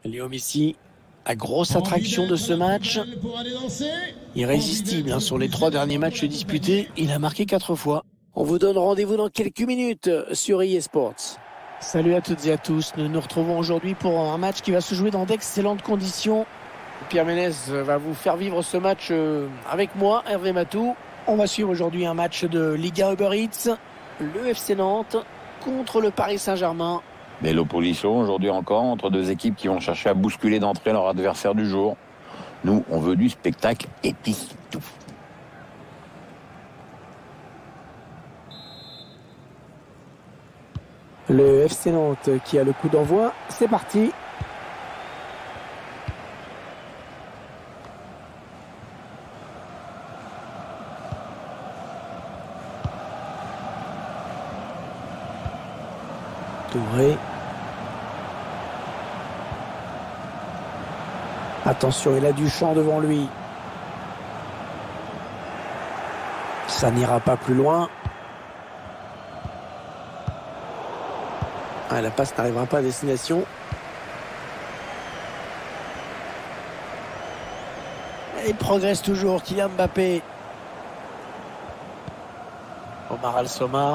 Léo Messi, la grosse attraction de ce match. Irrésistible sur les 3 derniers matchs disputés, il a marqué 4 fois. On vous donne rendez-vous dans quelques minutes sur EA Sports. Salut à toutes et à tous, nous nous retrouvons aujourd'hui pour un match qui va se jouer dans d'excellentes conditions. Pierre Ménez va vous faire vivre ce match avec moi, Hervé Matou. On va suivre aujourd'hui un match de Ligue 1 Uber Eats, le FC Nantes contre le Paris Saint-Germain. Belle opposition aujourd'hui encore entre deux équipes qui vont chercher à bousculer d'entrée leur adversaire du jour. Nous, on veut du spectacle et puis tout. Le FC Nantes qui a le coup d'envoi, c'est parti. Touré. Attention, il a du champ devant lui. Ça n'ira pas plus loin. La passe n'arrivera pas à destination. Il progresse toujours, Kylian Mbappé. Omar Al-Soma.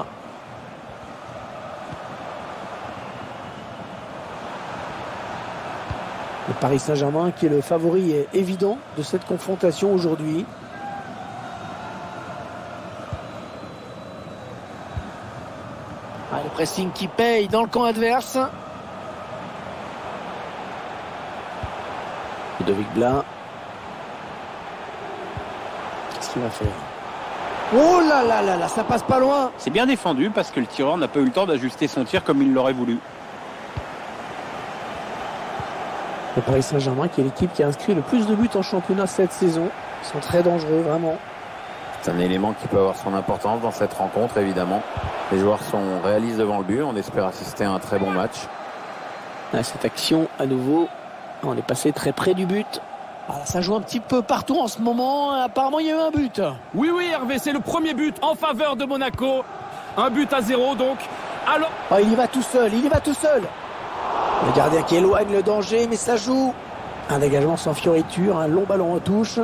Le Paris Saint-Germain qui est le favori évident de cette confrontation aujourd'hui. Le pressing qui paye dans le camp adverse. Ludovic Blas. Qu'est-ce qu'il va faire? Oh là là là là, ça passe pas loin. C'est bien défendu parce que le tireur n'a pas eu le temps d'ajuster son tir comme il l'aurait voulu. Le Paris Saint-Germain qui est l'équipe qui a inscrit le plus de buts en championnat cette saison. Ils sont très dangereux, vraiment. C'est un élément qui peut avoir son importance dans cette rencontre, évidemment. Les joueurs sont réalistes devant le but. On espère assister à un très bon match. Cette action, à nouveau, on est passé très près du but. Ça joue un petit peu partout en ce moment. Apparemment, il y a eu un but. Oui, Hervé, c'est le premier but en faveur de Monaco. 1-0 donc. Alors... il y va tout seul, Le gardien qui éloigne le danger, mais ça joue. Un dégagement sans fioriture, un long ballon en touche.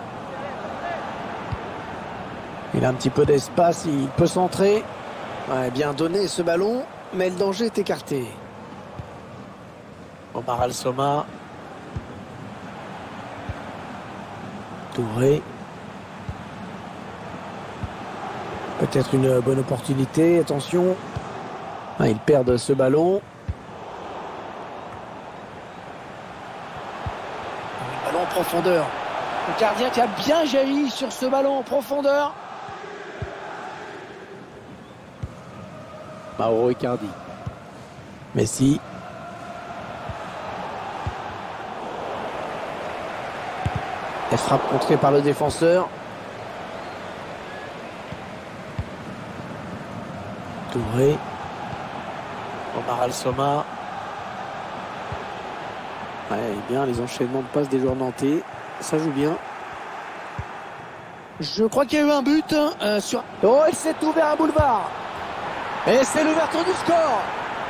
Il a un petit peu d'espace, il peut centrer. Bien donné ce ballon, mais le danger est écarté. Omar Al-Soma. Touré. Peut-être une bonne opportunité, attention. Ils perdent ce ballon. Ballon en profondeur. Le gardien qui a bien jailli sur ce ballon en profondeur. Mauro Icardi. Messi. Elle frappe contrée par le défenseur. Touré. Omar Al-Soma. Bien les enchaînements de passes des joueurs nantais. Ça joue bien. Je crois qu'il y a eu un but sur... Oh, il s'est ouvert un boulevard. Et c'est l'ouverture du score.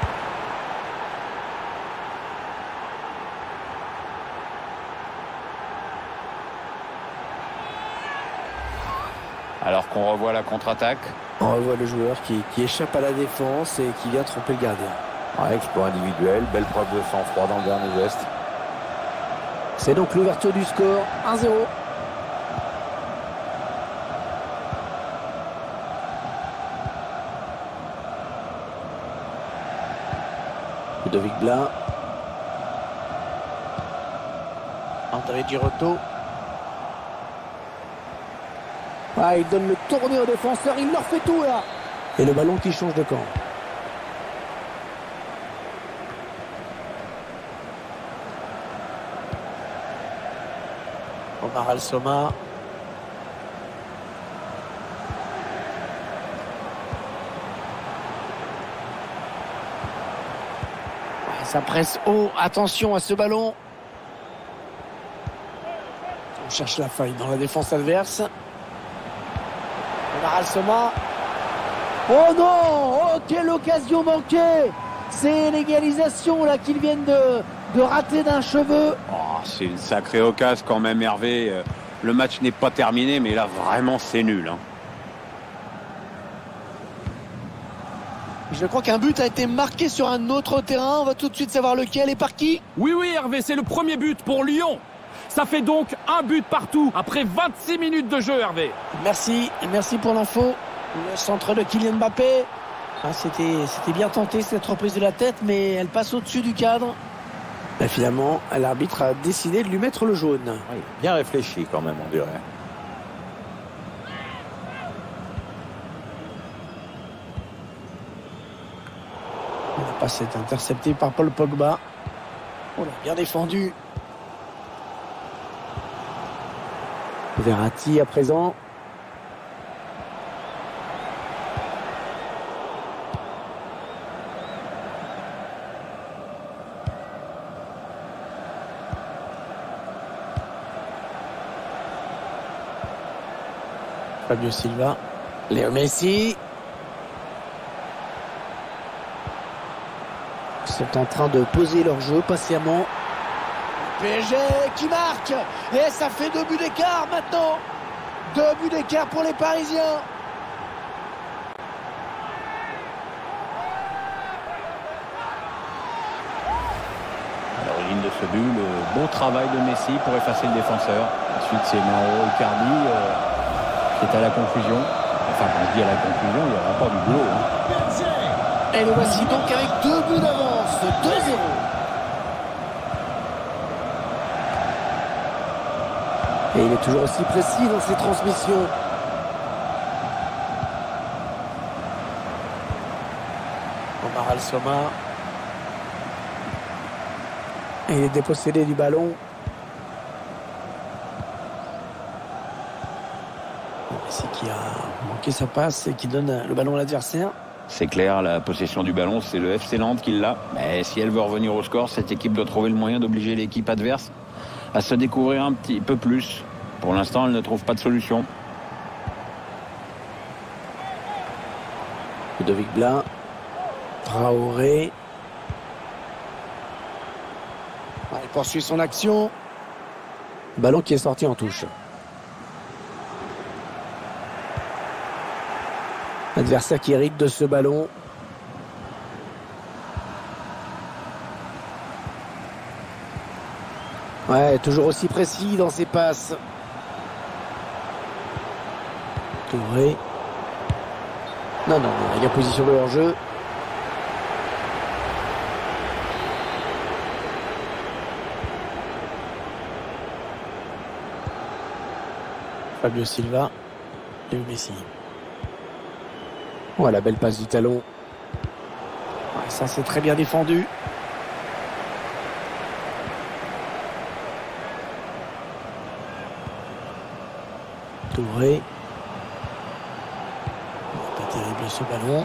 Alors qu'on revoit la contre-attaque. On revoit le joueur qui échappe à la défense et qui vient tromper le gardien. Exploit individuel, belle preuve de sang-froid dans le dernier geste. C'est donc l'ouverture du score, 1-0. Ludovic Blas. André Girotto. Il donne le tourné au défenseur, il leur fait tout là. Et le ballon qui change de camp. Omar Al-Soma. Ça presse haut, attention à ce ballon. On cherche la faille dans la défense adverse. Omar Al-Soma. Oh non! Oh, quelle occasion manquée! C'est l'égalisation là qu'ils viennent de rater d'un cheveu. Oh, c'est une sacrée occasion quand même, Hervé. Le match n'est pas terminé, mais là, vraiment, c'est nul. Hein. Je crois qu'un but a été marqué sur un autre terrain. On va tout de suite savoir lequel et par qui. Oui, Hervé, c'est le premier but pour Lyon. Ça fait donc un but partout après 26 minutes de jeu, Hervé. Merci pour l'info. Le centre de Kylian Mbappé. Ah, c'était bien tenté cette reprise de la tête, mais elle passe au-dessus du cadre. Et finalement, l'arbitre a décidé de lui mettre le jaune. Oui, bien réfléchi quand même, on dirait. La passe est interceptée par Paul Pogba. Oh là, bien défendu. Verratti à présent. Fabio Silva. Léo Messi. Ils sont en train de poser leur jeu patiemment. PSG qui marque. Et ça fait 2 buts d'écart maintenant. 2 buts d'écart pour les Parisiens. À l'origine de ce but, le beau travail de Messi pour effacer le défenseur. Ensuite, c'est Mauro Icardi qui est à la conclusion. Enfin, quand je dis à la conclusion, il y aura encore du boulot. Hein. Et le voici donc avec 2 buts d'avance. 2-0. Et il est toujours aussi précis dans ses transmissions. Omar Al-Soma. Et il est dépossédé du ballon. Messi qui a manqué sa passe et qui donne le ballon à l'adversaire. C'est clair, la possession du ballon, c'est le FC Nantes qui l'a. Mais si elle veut revenir au score, cette équipe doit trouver le moyen d'obliger l'équipe adverse à se découvrir un petit peu plus. Pour l'instant, elle ne trouve pas de solution. Ludovic Blas. Traoré. Il poursuit son action. Ballon qui est sorti en touche. Adversaire qui hérite de ce ballon. Ouais, toujours aussi précis dans ses passes. Touré. Non, il y a position de hors-jeu. Fabio Silva. Léo Messi. Oh, la belle passe du talon. Ouais, ça, c'est très bien défendu. Touré. Pas terrible ce ballon.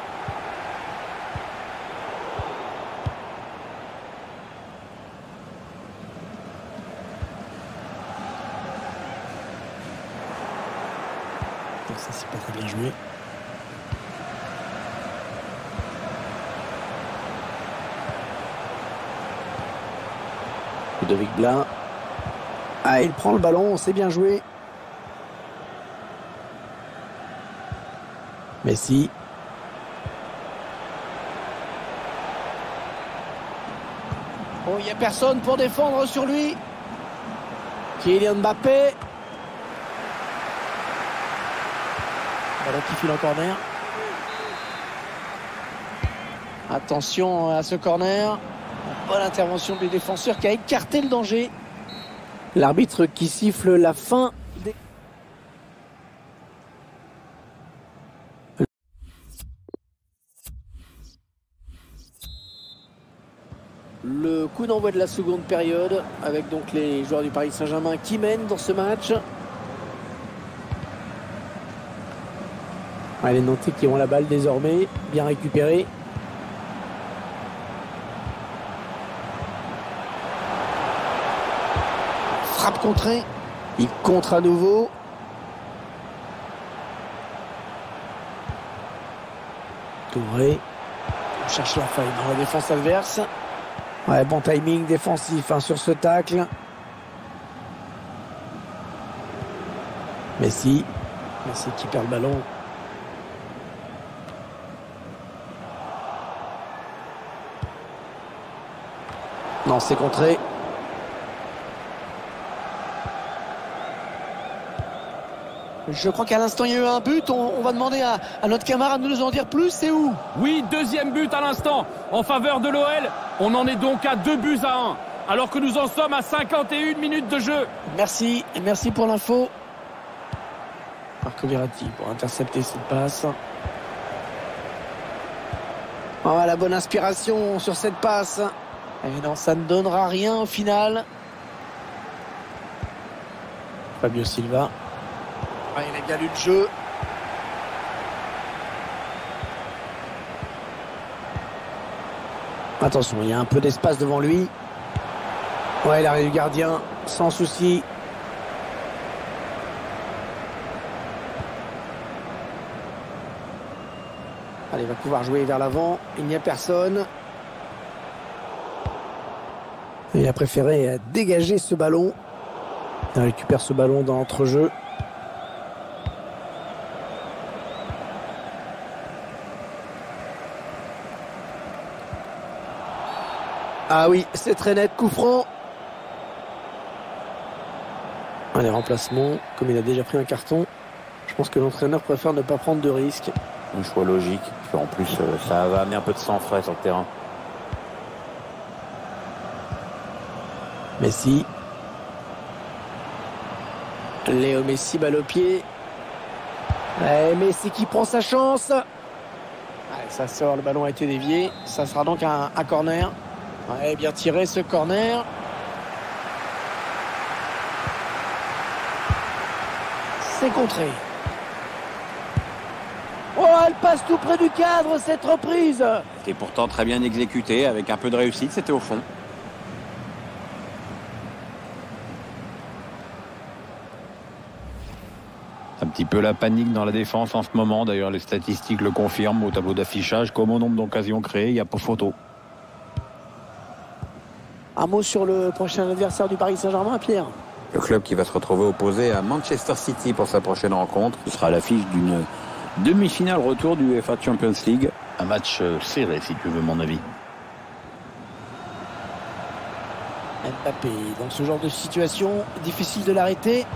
Donc ça, c'est pas très bien joué. Ludovic Blas. Ah, il prend le ballon, c'est bien joué. Messi. Oh, il n'y a personne pour défendre sur lui. Kylian Mbappé. Ballon qui file en corner. Attention à ce corner. Bonne intervention du défenseur qui a écarté le danger. L'arbitre qui siffle la fin des... Le coup d'envoi de la seconde période avec donc les joueurs du Paris Saint-Germain qui mènent dans ce match. Les Nantais qui ont la balle désormais, bien récupérée. Frappe contrée. Il contre à nouveau. Touré. On cherche la faille dans la défense adverse. Ouais, bon timing défensif sur ce tacle. Messi qui perd le ballon. Non, c'est contré. Je crois qu'à l'instant, il y a eu un but. On va demander à notre camarade de nous en dire plus. C'est où? Oui, deuxième but à l'instant en faveur de l'OL. On en est donc à 2-1, alors que nous en sommes à 51 minutes de jeu. Merci pour l'info. Marco Verratti pour intercepter cette passe. Oh, la bonne inspiration sur cette passe. Et non, ça ne donnera rien au final. Fabio Silva. Ah, il a bien lu le jeu. Attention, il y a un peu d'espace devant lui. Ouais, l'arrêt du gardien, sans souci. Allez, il va pouvoir jouer vers l'avant. Il n'y a personne. Il a préféré dégager ce ballon. Il récupère ce ballon dans l'entrejeu. Ah oui, c'est très net, coup franc. Allez, remplacement. Comme il a déjà pris un carton, je pense que l'entraîneur préfère ne pas prendre de risques. Un choix logique. En plus, ça va amener un peu de sang frais sur le terrain. Messi. Léo Messi, balle au pied. Et Messi qui prend sa chance. Allez, ça sort, le ballon a été dévié. Ça sera donc un corner. Ouais, bien tiré ce corner. C'est contré. Oh, elle passe tout près du cadre, cette reprise. C'était pourtant très bien exécuté, avec un peu de réussite, c'était au fond. Un petit peu la panique dans la défense en ce moment. D'ailleurs, les statistiques le confirment au tableau d'affichage, comme au nombre d'occasions créées, il n'y a pas photo. Un mot sur le prochain adversaire du Paris Saint-Germain, Pierre. Le club qui va se retrouver opposé à Manchester City pour sa prochaine rencontre. Ce sera à l'affiche d'une demi-finale retour du UEFA Champions League. Un match serré, si tu veux mon avis. Mbappé, dans ce genre de situation, difficile de l'arrêter.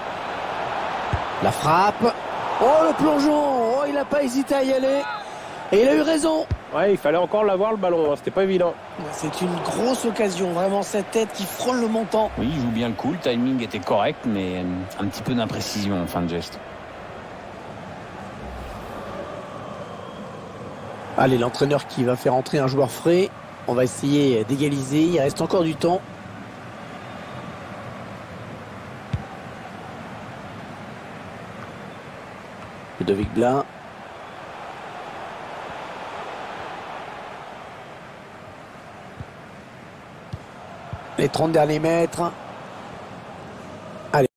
La frappe. Oh, le plongeon. Oh, il n'a pas hésité à y aller. Et il a eu raison. Ouais, il fallait encore l'avoir le ballon, c'était pas évident. C'est une grosse occasion, vraiment cette tête qui frôle le montant. Oui, il joue bien le coup, le timing était correct, mais un petit peu d'imprécision en fin de geste. Allez, l'entraîneur qui va faire entrer un joueur frais. On va essayer d'égaliser, il reste encore du temps. Ludovic Blas. Les 30 derniers mètres. Allez.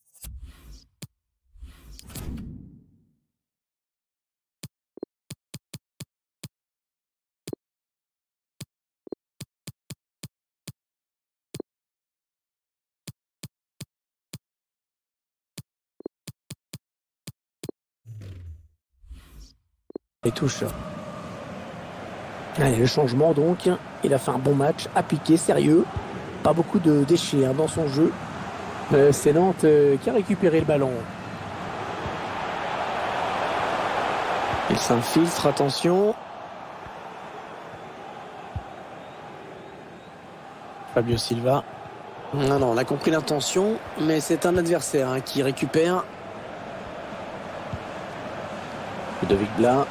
Les touches. Allez, le changement donc. Il a fait un bon match, appliqué, sérieux. Pas beaucoup de déchets dans son jeu. C'est Nantes qui a récupéré le ballon. Il s'infiltre, attention. Fabio Silva. Non, on a compris l'intention, mais c'est un adversaire qui récupère. Ludovic Blas.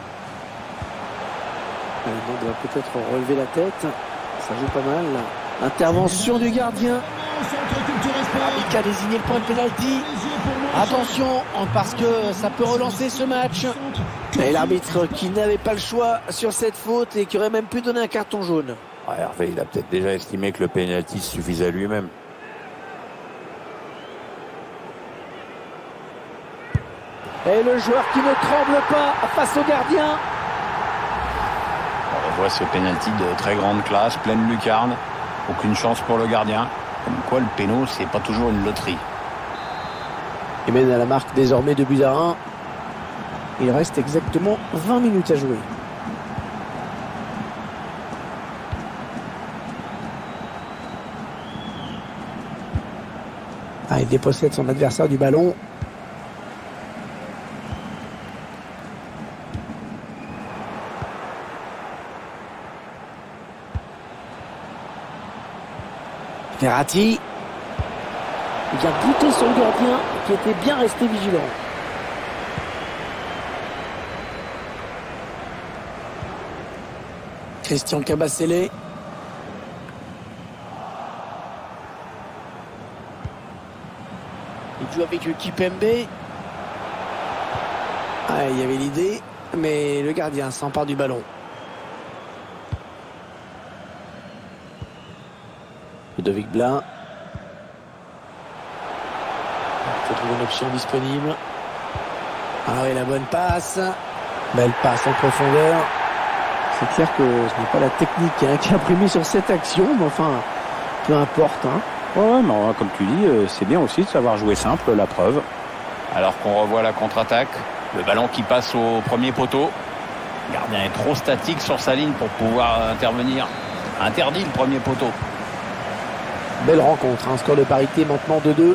Il doit peut-être relever la tête. Ça joue pas mal. Intervention du gardien. Qui a désigné le point de pénalty. Attention, parce que ça peut relancer ce match. Et l'arbitre qui n'avait pas le choix sur cette faute et qui aurait même pu donner un carton jaune. Ouais, Hervé, il a peut-être déjà estimé que le pénalty suffisait à lui-même. Et le joueur qui ne tremble pas face au gardien. On voit ce pénalty de très grande classe, pleine lucarne. Aucune chance pour le gardien. Comme quoi le péno, c'est pas toujours une loterie. Il mène à la marque désormais 2-1. Il reste exactement 20 minutes à jouer. Ah, il dépossède son adversaire du ballon. Verratti. Il vient buter son gardien qui était bien resté vigilant. Christian Kabasele. Il joue avec Kipembe. Ah, il y avait l'idée, mais le gardien s'empare du ballon. Ludovic Blas. Il faut trouver une option disponible. Ah oui, la bonne passe. Belle passe en profondeur. C'est clair que ce n'est pas la technique qui a primé sur cette action, mais enfin, peu importe. Ouais, mais comme tu dis, c'est bien aussi de savoir jouer simple, la preuve. Alors qu'on revoit la contre-attaque, le ballon qui passe au premier poteau. Le gardien est trop statique sur sa ligne pour pouvoir intervenir. Interdit le premier poteau. Belle rencontre, un score de parité maintenant 2-2.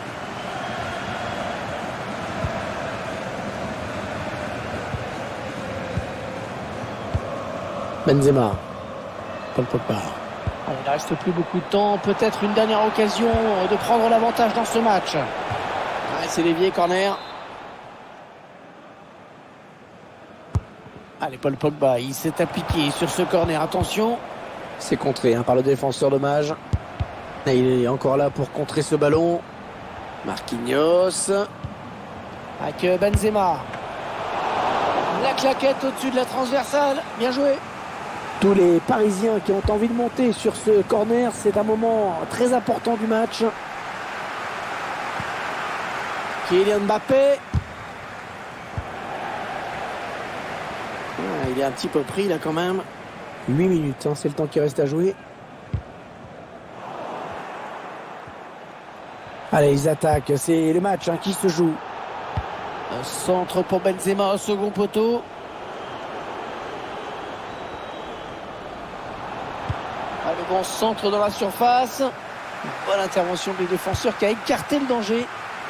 Benzema. Paul Pogba. Il ne reste plus beaucoup de temps. Peut-être une dernière occasion de prendre l'avantage dans ce match. C'est dévié, corner. Allez, Paul Pogba, il s'est appliqué sur ce corner. Attention. C'est contré par le défenseur dommage. Et il est encore là pour contrer ce ballon. Marquinhos. Avec Benzema. La claquette au-dessus de la transversale. Bien joué. Tous les Parisiens qui ont envie de monter sur ce corner, c'est un moment très important du match. Kylian Mbappé. Il est un petit peu pris là quand même. 8 minutes, c'est le temps qui reste à jouer. Allez, ils attaquent, c'est le match qui se joue. Un centre pour Benzema au second poteau. Le bon centre dans la surface. Bonne intervention des défenseurs qui a écarté le danger.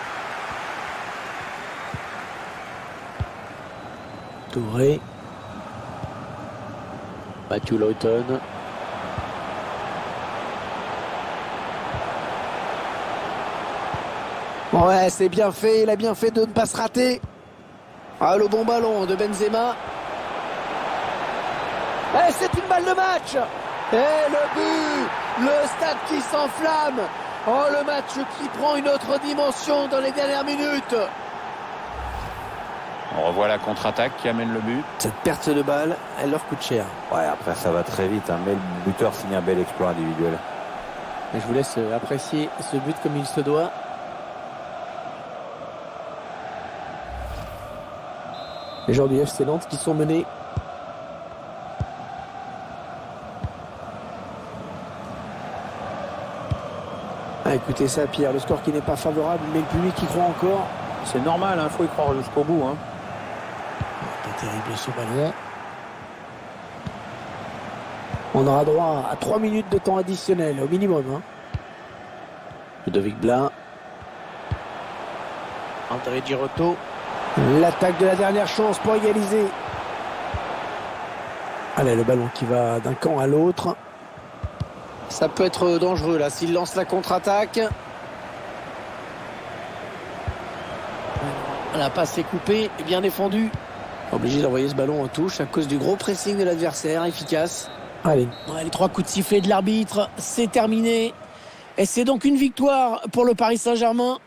Touré. Matthew Lawton. Ouais, c'est bien fait. Il a bien fait de ne pas se rater. Ah, le bon ballon de Benzema. Et c'est une balle de match. Et le but, le stade qui s'enflamme. Oh, le match qui prend une autre dimension dans les dernières minutes. On revoit la contre-attaque qui amène le but. Cette perte de balle, elle leur coûte cher. Ouais, après ça va très vite, mais le buteur signe un bel exploit individuel. Et je vous laisse apprécier ce but comme il se doit. Les joueurs du FC Nantes qui sont menés. Ah, écoutez ça, Pierre, le score qui n'est pas favorable, mais le public qui croit encore. C'est normal, faut y croire jusqu'au bout. Pas terrible ce ballon. On aura droit à 3 minutes de temps additionnel au minimum. Ludovic Blas. André Girotto. L'attaque de la dernière chance pour égaliser. Allez, le ballon qui va d'un camp à l'autre. Ça peut être dangereux là s'il lance la contre-attaque. La passe est coupée et bien défendue. Obligé d'envoyer ce ballon en touche à cause du gros pressing de l'adversaire, efficace. Allez, les 3 coups de sifflet de l'arbitre, c'est terminé. Et c'est donc une victoire pour le Paris Saint-Germain.